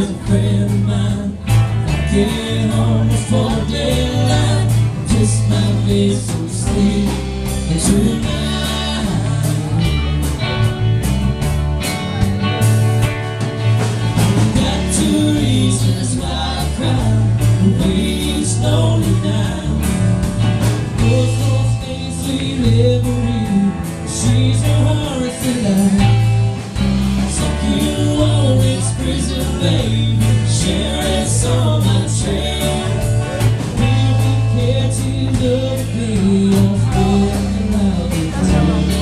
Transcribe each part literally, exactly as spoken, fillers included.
with a friend of mine. I get home before daylight, just might get some sleep tonight. Got two reasons why I cry, the way it's lonely now. Both those things we never read, she's a heart alive. So you always prison, baby, sharing so much air. We care to love me, I'll spend the night with you.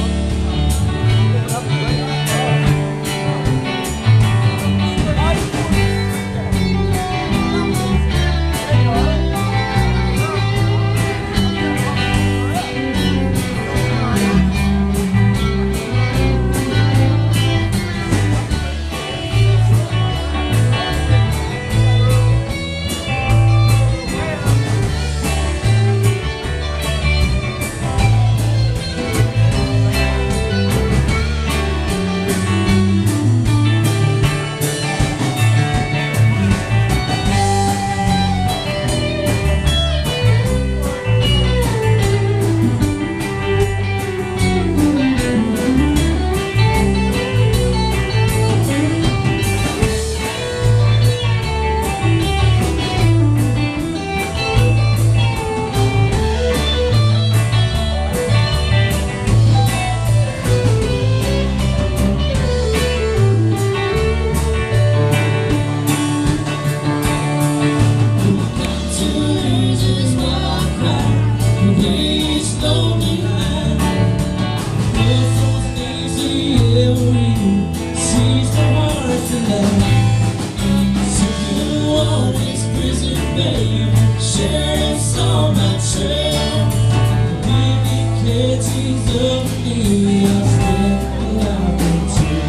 Sharing so much air, baby, can't you love me? I'll spend the night with you.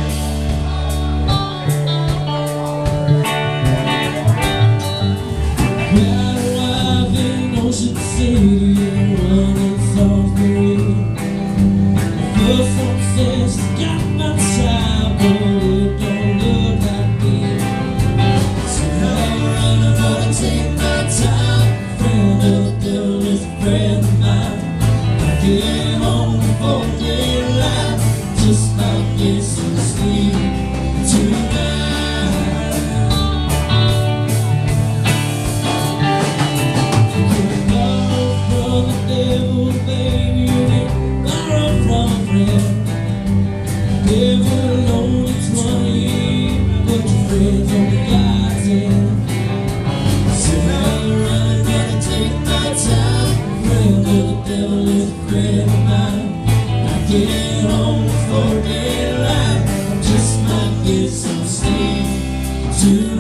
Got arrived in Ocean City and running South Korea. First one says she's got my child, but it don't look like me. So now I'm running, but I take my time. The devil is a friend of mine. I get home before daylight, just might get some sleep tonight. You can borrow from the devil, baby, you can borrow from a friend. Devil only twenty, but your friends only got ten. So now you're running, gotta take my time. Friend of the devil is a friend of mine. I get home before daylight, just might get some sleep tonight.